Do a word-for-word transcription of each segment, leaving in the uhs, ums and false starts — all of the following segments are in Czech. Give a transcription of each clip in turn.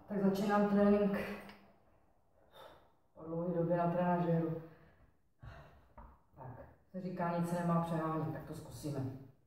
Tak začínám trénink po dlouhé době na trenažéru. Tak, se říká, nic se nemá přehánět, tak to zkusíme.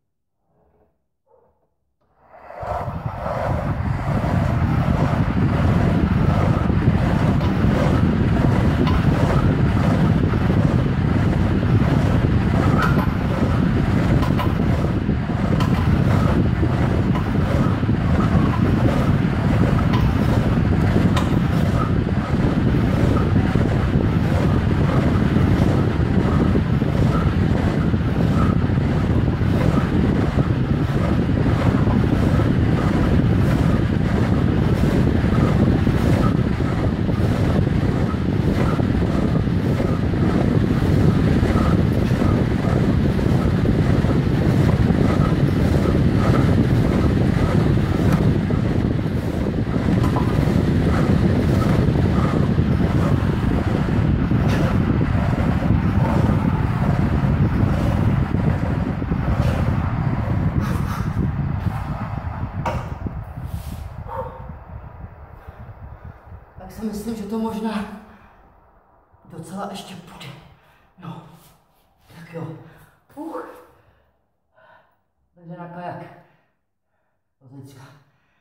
Tak si myslím, že to možná docela ještě půjde. No, tak jo. Uh. Takže na kajak. Pozička.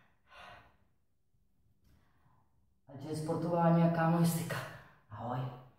Ať je sportování a kámoistika. Ahoj.